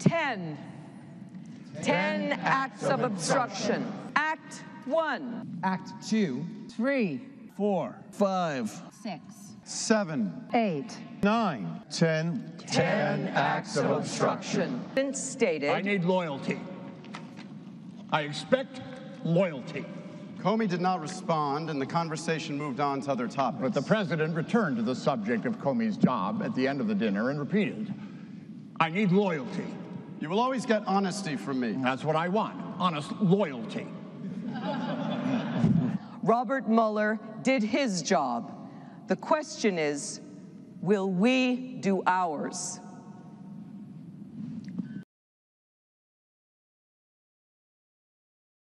10 acts of obstruction. Act 1. Act 2. 3, 4, 5, 6, 7, 8, 9, 10. 10 acts of obstruction. Been stated. I need loyalty. I expect loyalty. Comey did not respond, and the conversation moved on to other topics. But the president returned to the subject of Comey's job at the end of the dinner and repeated, I need loyalty. You will always get honesty from me. that's what I want, honest loyalty. Robert Mueller did his job. The question is, will we do ours?